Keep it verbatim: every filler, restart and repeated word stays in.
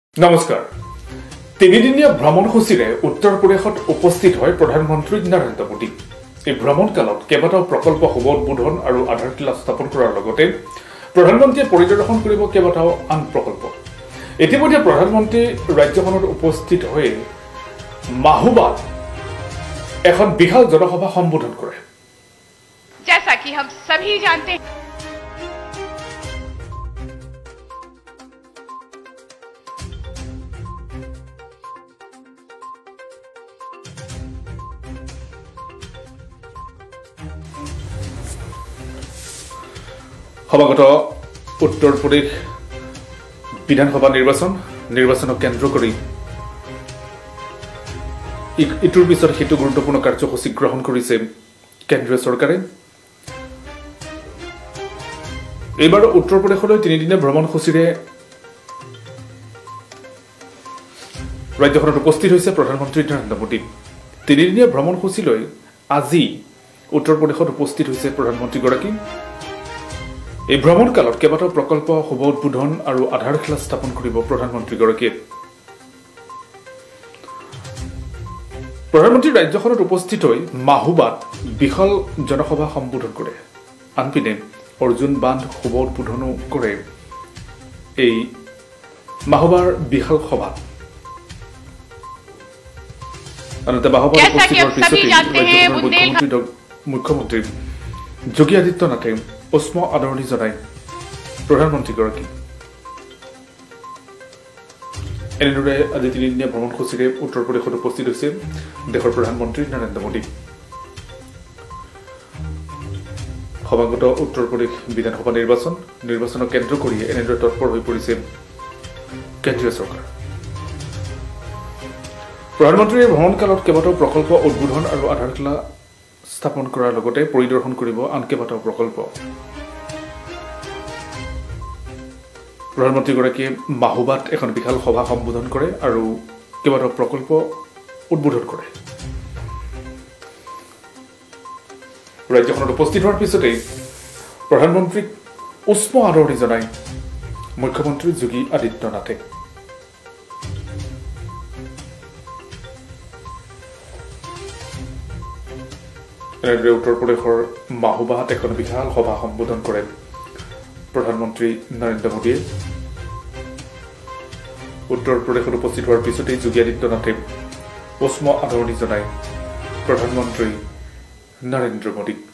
নমস্কাৰ তিনিদিনীয়া ভ্ৰমণসূচীৰে উত্তৰ প্ৰদেশত উপস্থিত হয় প্ৰধানমন্ত্ৰী নৰেন্দ্ৰ মোদী। এই ভ্ৰমণকালত কেইবাটাও প্ৰকল্প শুভ উদ্বোধন আৰু আধাৰশিলা স্থাপন কৰাৰ লগতে প্ৰধানমন্ত্ৰীয়ে পৰিদৰ্শন কৰিব কেইবাটাও আন প্ৰকল্প। ইতিমধ্যে প্ৰধানমন্ত্ৰী ৰাজ্যখনত উপস্থিত হৈ মাহুবাত এখন বিশাল জনসভা সম্বোধন কৰে। जैसा कि हम सभी जानते हैं সমাগত উত্তৰ প্ৰদেশ বিধানসভা নিৰ্বাচন নিৰ্বাচনক কেন্দ্ৰ কৰি ইটোৰ পিছত সেইটো গুৰুত্বপূৰ্ণ কাৰ্যসূচী গ্ৰহণ কৰিছে কেন্দ্ৰীয় চৰকাৰে। এইবাৰ উত্তৰ প্ৰদেশলৈ তিনিদিনীয়া ভ্ৰমণসূচীৰে ৰাজ্যখনত উপস্থিত হৈছে প্ৰধানমন্ত্ৰী নৰেন্দ্ৰ মোদী। তিনিদিনীয়া ভ্ৰমণসূচীলৈ আজি উত্তৰ প্ৰদেশত উপস্থিত হৈছে প্ৰধানমন্ত্ৰীগৰাকী। এই ভ্ৰমণকালত কেইবাটাও প্ৰকল্প শুভ উদ্বোধন আৰু আধাৰশিলা স্থাপন কৰিব প্ৰধানমন্ত্ৰীগৰাকীয়ে। প্ৰধানমন্ত্ৰী ৰাজ্যখনত উপস্থিত হৈ মাহুবাত বিশাল জনসভা সম্বোধন কৰে। আনপিনে অৰ্জুন বান্ধ শুভ উদ্বোধনো কৰে এই মাহুবাৰ বিশাল সভাত। আনহাতে মাহুবাত উপস্থিত হোৱাৰ পিছতেই ৰাজ্যখনৰ মুখ্যমন্ত্ৰী যোগী আদিত্যনাথে উষ্ম আদৰণি জনায় প্ৰধানমন্ত্ৰীগৰাকী। এনেদৰে আজি তিনিদিনীয়া ভ্ৰমণসূচীৰে উত্তৰ প্ৰদেশত উপস্থিত হৈছে দেশৰ প্ৰধানমন্ত্ৰী নৰেন্দ্ৰ মোদী। সমাগত উত্তৰ প্ৰদেশ বিধানসভা নিৰ্বাচন নিৰ্বাচনক কেন্দ্ৰ কৰি এনেদৰে তৎপৰ হৈ পৰিছে কেন্দ্ৰীয় চৰকাৰ। প্ৰধানমন্ত্ৰীৰ ভ্ৰমণকালত কেইবাটাও প্ৰকল্প উদ্বোধন আৰু আধাৰশিলা স্থাপন কৰাৰ লগতে পৰিদৰ্শন কৰিব আন কেইবাটাও প্ৰকল্প। প্ৰধানমন্ত্ৰীগৰাকীয়ে মাহুবাত এখন বিশাল সভা সম্বোধন কৰে আৰু কেইবাটাও প্ৰকল্প উদ্বোধন কৰে। ৰাজ্যখনত উপস্থিত হোৱাৰ পিছতেই প্ৰধানমন্ত্ৰীক উষ্ম আদৰণি জনায় মুখ্যমন্ত্ৰী যোগী আদিত্যনাথে। এনেদৰে উত্তৰ প্ৰদেশৰ মাহুবাত এখন বিশাল সভা সম্বোধন কৰে প্ৰধানমন্ত্ৰী নৰেন্দ্ৰ মোদীয়ে। উত্তৰ প্ৰদেশত উপস্থিত হোৱাৰ পিছতেই যোগী আদিত্যনাথে উষ্ম আদৰণি জনায় প্ৰধানমন্ত্ৰী নৰেন্দ্ৰ মোদীক।